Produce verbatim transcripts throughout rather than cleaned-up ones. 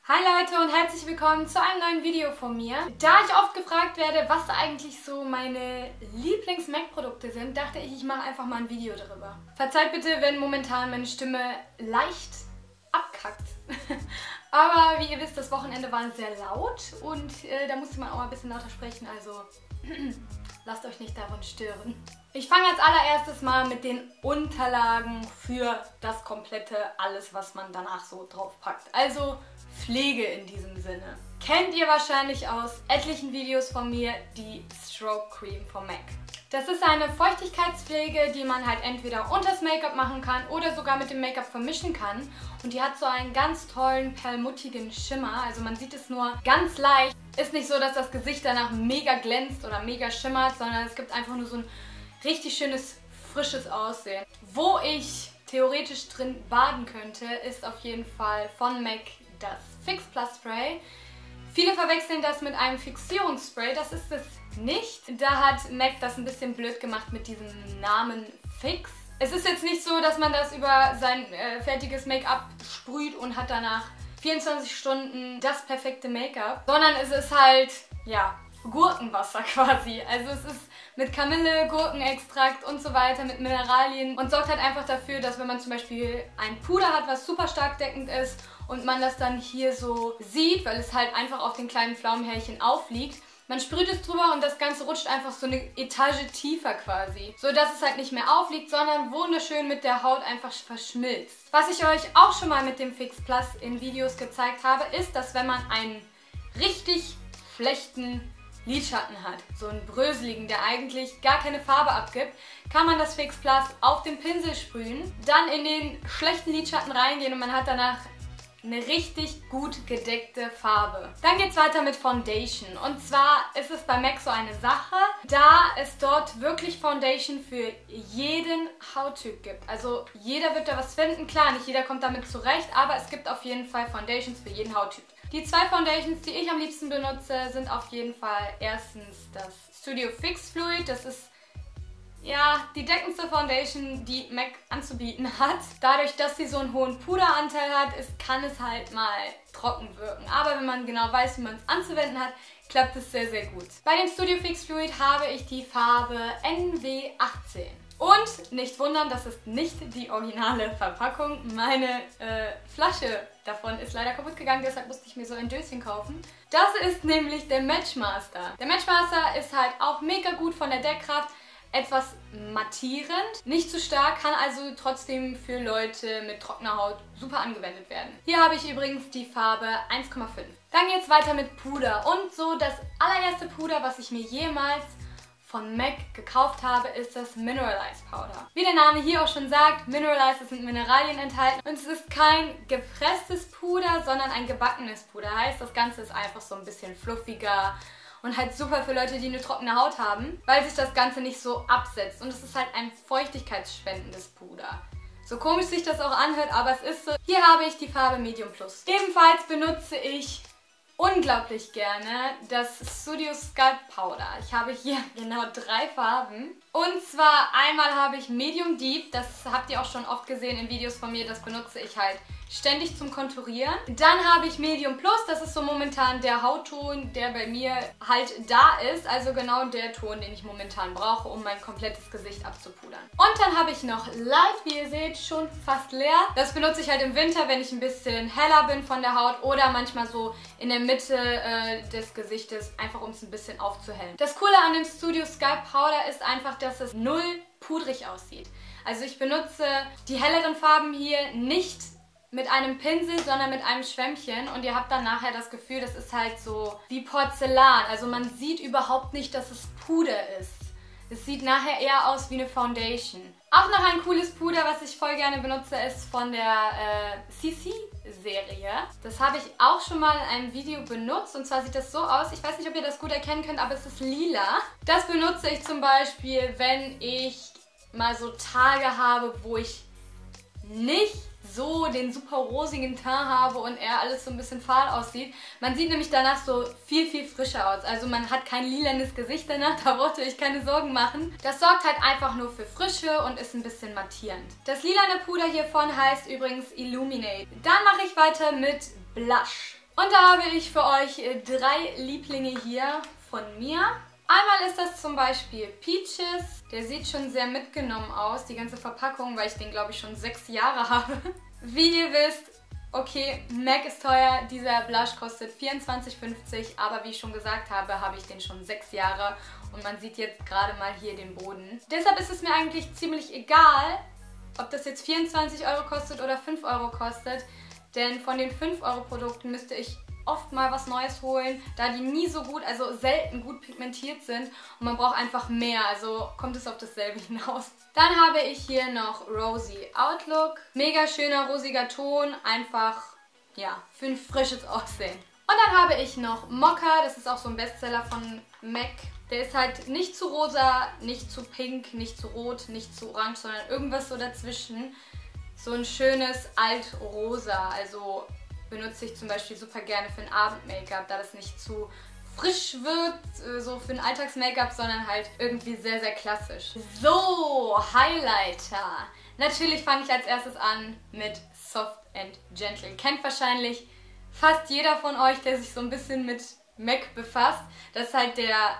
Hi Leute und herzlich willkommen zu einem neuen Video von mir. Da ich oft gefragt werde, was eigentlich so meine Lieblings-Mac-Produkte sind, dachte ich, ich mache einfach mal ein Video darüber. Verzeiht bitte, wenn momentan meine Stimme leicht abkackt. Aber wie ihr wisst, das Wochenende war sehr laut und äh, da musste man auch mal ein bisschen lauter sprechen, also lasst euch nicht davon stören. Ich fange als allererstes mal mit den Unterlagen für das komplette alles, was man danach so draufpackt. Also Pflege in diesem Sinne. Kennt ihr wahrscheinlich aus etlichen Videos von mir die Stroke Cream von MAC. Das ist eine Feuchtigkeitspflege, die man halt entweder unters Make-up machen kann oder sogar mit dem Make-up vermischen kann. Und die hat so einen ganz tollen, perlmuttigen Schimmer. Also man sieht es nur ganz leicht. Ist nicht so, dass das Gesicht danach mega glänzt oder mega schimmert, sondern es gibt einfach nur so ein richtig schönes, frisches Aussehen. Wo ich theoretisch drin baden könnte, ist auf jeden Fall von MAC das Fix Plus Spray. Viele verwechseln das mit einem Fixierungsspray, das ist es nicht. Da hat MAC das ein bisschen blöd gemacht mit diesem Namen Fix. Es ist jetzt nicht so, dass man das über sein äh, fertiges Make-up sprüht und hat danach vierundzwanzig Stunden das perfekte Make-up, sondern es ist halt, ja, Gurkenwasser quasi. Also es ist mit Kamille, Gurkenextrakt und so weiter, mit Mineralien und sorgt halt einfach dafür, dass wenn man zum Beispiel ein Puder hat, was super stark deckend ist und man das dann hier so sieht, weil es halt einfach auf den kleinen Pflaumenhärchen aufliegt, man sprüht es drüber und das Ganze rutscht einfach so eine Etage tiefer quasi. So dass es halt nicht mehr aufliegt, sondern wunderschön mit der Haut einfach verschmilzt. Was ich euch auch schon mal mit dem Fix Plus in Videos gezeigt habe, ist, dass wenn man einen richtig schlechten Lidschatten hat, so einen bröseligen, der eigentlich gar keine Farbe abgibt, kann man das Fix Plus auf den Pinsel sprühen, dann in den schlechten Lidschatten reingehen und man hat danach eine richtig gut gedeckte Farbe. Dann geht es weiter mit Foundation. Und zwar ist es bei MAC so eine Sache, da es dort wirklich Foundation für jeden Hauttyp gibt. Also jeder wird da was finden. Klar, nicht jeder kommt damit zurecht, aber es gibt auf jeden Fall Foundations für jeden Hauttyp. Die zwei Foundations, die ich am liebsten benutze, sind auf jeden Fall erstens das Studio Fix Fluid. Das ist ja die deckendste Foundation, die MAC anzubieten hat. Dadurch, dass sie so einen hohen Puderanteil hat, ist, kann es halt mal trocken wirken. Aber wenn man genau weiß, wie man es anzuwenden hat, klappt es sehr, sehr gut. Bei dem Studio Fix Fluid habe ich die Farbe N W achtzehn. Und nicht wundern, das ist nicht die originale Verpackung. Meine äh, Flasche davon ist leider kaputt gegangen, deshalb musste ich mir so ein Döschen kaufen. Das ist nämlich der Matchmaster. Der Matchmaster ist halt auch mega gut von der Deckkraft, etwas mattierend, nicht zu stark, kann also trotzdem für Leute mit trockener Haut super angewendet werden. Hier habe ich übrigens die Farbe eins Komma fünf. Dann geht es weiter mit Puder und so das allererste Puder, was ich mir jemals von MAC gekauft habe, ist das Mineralize Powder. Wie der Name hier auch schon sagt, Mineralize, es sind Mineralien enthalten und es ist kein gepresstes Puder, sondern ein gebackenes Puder. Heißt, das Ganze ist einfach so ein bisschen fluffiger und halt super für Leute, die eine trockene Haut haben, weil sich das Ganze nicht so absetzt und es ist halt ein feuchtigkeitsspendendes Puder. So komisch sich das auch anhört, aber es ist so. Hier habe ich die Farbe Medium Plus. Ebenfalls benutze ich unglaublich gerne das Studio Sculpt Powder. Ich habe hier genau drei Farben. Und zwar einmal habe ich Medium Deep, das habt ihr auch schon oft gesehen in Videos von mir, das benutze ich halt ständig zum Konturieren. Dann habe ich Medium Plus, das ist so momentan der Hautton, der bei mir halt da ist. Also genau der Ton, den ich momentan brauche, um mein komplettes Gesicht abzupudern. Und dann habe ich noch Light, wie ihr seht, schon fast leer. Das benutze ich halt im Winter, wenn ich ein bisschen heller bin von der Haut oder manchmal so in der Mitte äh, des Gesichtes, einfach um es ein bisschen aufzuhellen. Das Coole an dem Studio Sculpt Powder ist einfach, dass es null pudrig aussieht. Also ich benutze die helleren Farben hier nicht mit einem Pinsel, sondern mit einem Schwämmchen und ihr habt dann nachher das Gefühl, das ist halt so wie Porzellan. Also man sieht überhaupt nicht, dass es Puder ist. Es sieht nachher eher aus wie eine Foundation. Auch noch ein cooles Puder, was ich voll gerne benutze, ist von der äh, C C-Serie. Das habe ich auch schon mal in einem Video benutzt und zwar sieht das so aus, ich weiß nicht, ob ihr das gut erkennen könnt, aber es ist lila. Das benutze ich zum Beispiel, wenn ich mal so Tage habe, wo ich nicht so den super rosigen Teint habe und er alles so ein bisschen fahl aussieht. Man sieht nämlich danach so viel, viel frischer aus. Also man hat kein lilanes Gesicht danach, da braucht ihr euch keine Sorgen machen. Das sorgt halt einfach nur für Frische und ist ein bisschen mattierend. Das lilane Puder hiervon heißt übrigens Illuminate. Dann mache ich weiter mit Blush. Und da habe ich für euch drei Lieblinge hier von mir. Einmal ist das zum Beispiel Peaches. Der sieht schon sehr mitgenommen aus, die ganze Verpackung, weil ich den, glaube ich, schon sechs Jahre habe. Wie ihr wisst, okay, MAC ist teuer. Dieser Blush kostet vierundzwanzig fünfzig, aber wie ich schon gesagt habe, habe ich den schon sechs Jahre. Und man sieht jetzt gerade mal hier den Boden. Deshalb ist es mir eigentlich ziemlich egal, ob das jetzt vierundzwanzig Euro kostet oder fünf Euro kostet. Denn von den fünf Euro Produkten müsste ich oft mal was Neues holen, da die nie so gut, also selten gut pigmentiert sind und man braucht einfach mehr, also kommt es auf dasselbe hinaus. Dann habe ich hier noch Rosy Outlook. Mega schöner rosiger Ton, einfach, ja, für ein frisches Aussehen. Und dann habe ich noch Mocha, das ist auch so ein Bestseller von MAC. Der ist halt nicht zu rosa, nicht zu pink, nicht zu rot, nicht zu orange, sondern irgendwas so dazwischen. So ein schönes Altrosa, also benutze ich zum Beispiel super gerne für ein Abend-Make-up, da das nicht zu frisch wird, so für ein Alltags-Make-up, sondern halt irgendwie sehr, sehr klassisch. So, Highlighter. Natürlich fange ich als erstes an mit Soft and Gentle. Kennt wahrscheinlich fast jeder von euch, der sich so ein bisschen mit MAC befasst. Das ist halt der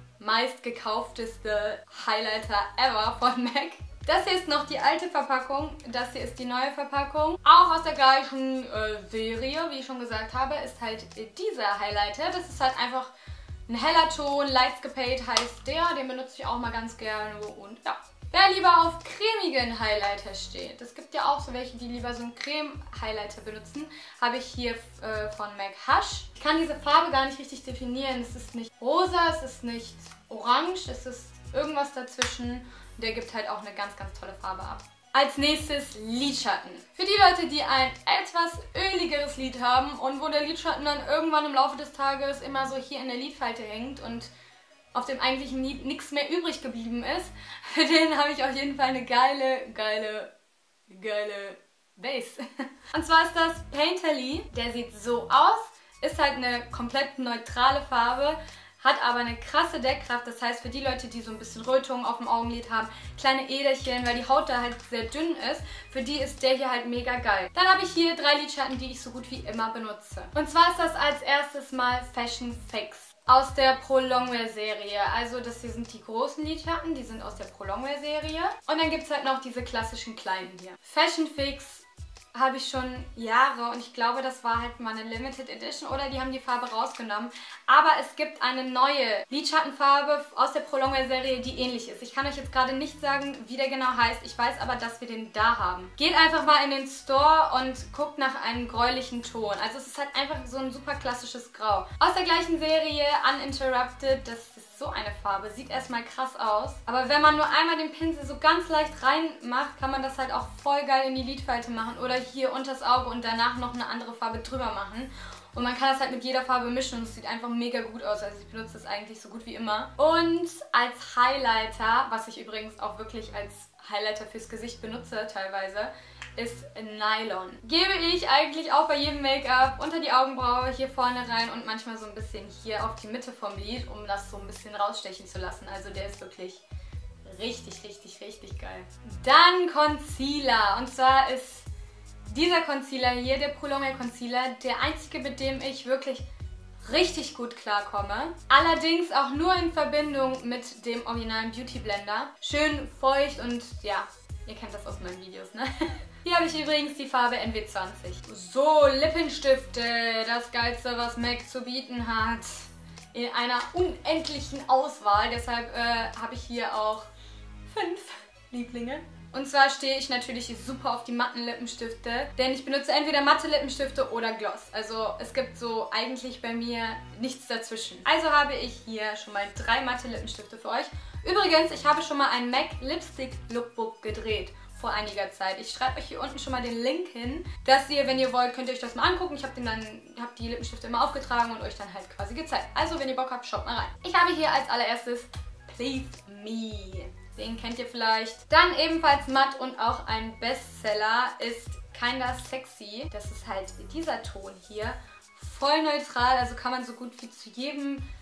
meistgekaufteste Highlighter ever von MAC. Das hier ist noch die alte Verpackung, das hier ist die neue Verpackung. Auch aus der gleichen äh, Serie, wie ich schon gesagt habe, ist halt äh, dieser Highlighter. Das ist halt einfach ein heller Ton, Lightscapade heißt der, den benutze ich auch mal ganz gerne. Und ja, wer lieber auf cremigen Highlighter steht, es gibt ja auch so welche, die lieber so einen Creme-Highlighter benutzen, habe ich hier äh, von MAC Hush. Ich kann diese Farbe gar nicht richtig definieren, es ist nicht rosa, es ist nicht orange, es ist irgendwas dazwischen. Der gibt halt auch eine ganz, ganz tolle Farbe ab. Als nächstes Lidschatten. Für die Leute, die ein etwas öligeres Lid haben und wo der Lidschatten dann irgendwann im Laufe des Tages immer so hier in der Lidfalte hängt und auf dem eigentlichen Lid nichts mehr übrig geblieben ist, für den habe ich auf jeden Fall eine geile, geile, geile Base. Und zwar ist das Painterly. Der sieht so aus, ist halt eine komplett neutrale Farbe, hat aber eine krasse Deckkraft, das heißt für die Leute, die so ein bisschen Rötungen auf dem Augenlid haben, kleine Äderchen, weil die Haut da halt sehr dünn ist, für die ist der hier halt mega geil. Dann habe ich hier drei Lidschatten, die ich so gut wie immer benutze. Und zwar ist das als erstes mal Fashion Fix aus der Pro Longwear Serie. Also das hier sind die großen Lidschatten, die sind aus der Pro Longwear Serie. Und dann gibt es halt noch diese klassischen kleinen hier. Fashion Fix habe ich schon Jahre und ich glaube, das war halt mal eine Limited Edition oder die haben die Farbe rausgenommen. Aber es gibt eine neue Lidschattenfarbe aus der Pro Longwear Serie, die ähnlich ist. Ich kann euch jetzt gerade nicht sagen, wie der genau heißt. Ich weiß aber, dass wir den da haben. Geht einfach mal in den Store und guckt nach einem gräulichen Ton. Also es ist halt einfach so ein super klassisches Grau. Aus der gleichen Serie, Uninterrupted, das ist so eine Farbe. Sieht erstmal krass aus. Aber wenn man nur einmal den Pinsel so ganz leicht reinmacht, kann man das halt auch voll geil in die Lidfalte machen. Oder hier unters Auge und danach noch eine andere Farbe drüber machen. Und man kann das halt mit jeder Farbe mischen und es sieht einfach mega gut aus. Also ich benutze das eigentlich so gut wie immer. Und als Highlighter, was ich übrigens auch wirklich als Highlighter fürs Gesicht benutze teilweise, ist Nylon. Gebe ich eigentlich auch bei jedem Make-up unter die Augenbraue, hier vorne rein und manchmal so ein bisschen hier auf die Mitte vom Lid, um das so ein bisschen rausstechen zu lassen. Also der ist wirklich richtig, richtig, richtig geil. Dann Concealer. Und zwar ist dieser Concealer hier, der Pro Longwear Concealer, der einzige, mit dem ich wirklich richtig gut klarkomme. Allerdings auch nur in Verbindung mit dem originalen Beauty Blender. Schön feucht und ja, ihr kennt das aus meinen Videos, ne? Hier habe ich übrigens die Farbe N W zwanzig. So, Lippenstifte, das Geilste, was MAC zu bieten hat. In einer unendlichen Auswahl, deshalb äh, habe ich hier auch fünf Lieblinge. Und zwar stehe ich natürlich super auf die matten Lippenstifte, denn ich benutze entweder matte Lippenstifte oder Gloss. Also es gibt so eigentlich bei mir nichts dazwischen. Also habe ich hier schon mal drei matte Lippenstifte für euch. Übrigens, ich habe schon mal ein MAC Lipstick Lookbook gedreht vor einiger Zeit. Ich schreibe euch hier unten schon mal den Link hin, dass ihr, wenn ihr wollt, könnt ihr euch das mal angucken. Ich habe den dann, habe die Lippenstifte immer aufgetragen und euch dann halt quasi gezeigt. Also, wenn ihr Bock habt, schaut mal rein. Ich habe hier als allererstes Please Me. Den kennt ihr vielleicht. Dann ebenfalls matt und auch ein Bestseller ist Kinda Sexy. Das ist halt dieser Ton hier. Voll neutral, also kann man so gut wie zu jedem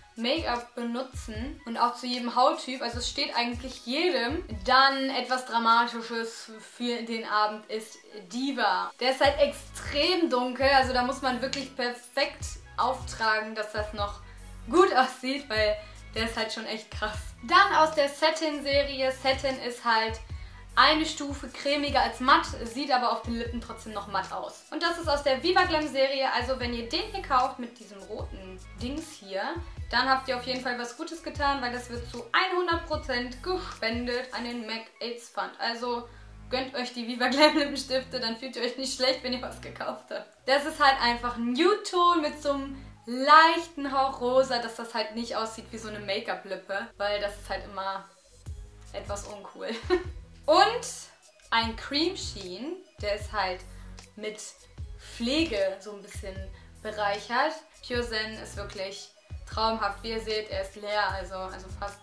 Make-up benutzen und auch zu jedem Hauttyp, also es steht eigentlich jedem, dann etwas Dramatisches für den Abend ist Diva. Der ist halt extrem dunkel, also da muss man wirklich perfekt auftragen, dass das noch gut aussieht, weil der ist halt schon echt krass. Dann aus der Satin-Serie. Satin ist halt eine Stufe cremiger als matt, sieht aber auf den Lippen trotzdem noch matt aus. Und das ist aus der Viva Glam Serie, also wenn ihr den hier kauft mit diesem roten Dings hier, dann habt ihr auf jeden Fall was Gutes getan, weil das wird zu hundert Prozent gespendet an den Mac AIDS Fund. Also gönnt euch die Viva Glam Lippenstifte, dann fühlt ihr euch nicht schlecht, wenn ihr was gekauft habt. Das ist halt einfach ein Nude-Ton mit so einem leichten Hauch rosa, dass das halt nicht aussieht wie so eine Make-up-Lippe, weil das ist halt immer etwas uncool. Und ein Cream Sheen, der ist halt mit Pflege so ein bisschen bereichert. Pure Zen ist wirklich traumhaft. Wie ihr seht, er ist leer, also, also fast.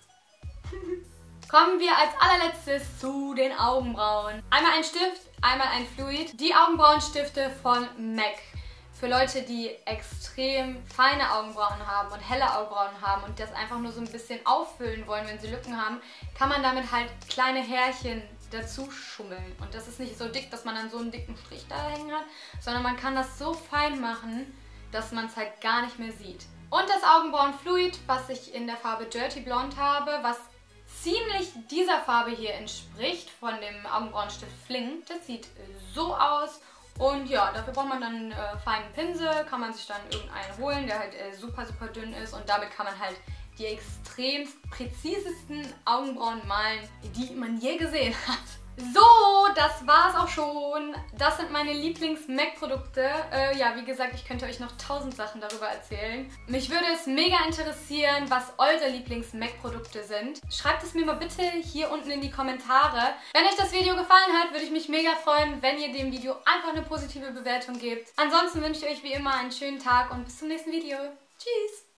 Kommen wir als allerletztes zu den Augenbrauen. Einmal ein Stift, einmal ein Fluid. Die Augenbrauenstifte von M A C. Für Leute, die extrem feine Augenbrauen haben und helle Augenbrauen haben und das einfach nur so ein bisschen auffüllen wollen, wenn sie Lücken haben, kann man damit halt kleine Härchen dazu schummeln. Und das ist nicht so dick, dass man dann so einen dicken Strich da hängen hat, sondern man kann das so fein machen, dass man es halt gar nicht mehr sieht. Und das Augenbrauenfluid, was ich in der Farbe Dirty Blonde habe, was ziemlich dieser Farbe hier entspricht, von dem Augenbrauenstift Fling. Das sieht so aus. Und ja, dafür braucht man dann einen äh, feinen Pinsel, kann man sich dann irgendeinen holen, der halt äh, super, super dünn ist. Und damit kann man halt die extremst präzisesten Augenbrauen malen, die man je gesehen hat. So, das war's auch schon. Das sind meine Lieblings-M A C-Produkte. Äh, ja, wie gesagt, ich könnte euch noch tausend Sachen darüber erzählen. Mich würde es mega interessieren, was eure Lieblings-M A C-Produkte sind. Schreibt es mir mal bitte hier unten in die Kommentare. Wenn euch das Video gefallen hat, würde ich mich mega freuen, wenn ihr dem Video einfach eine positive Bewertung gebt. Ansonsten wünsche ich euch wie immer einen schönen Tag und bis zum nächsten Video. Tschüss!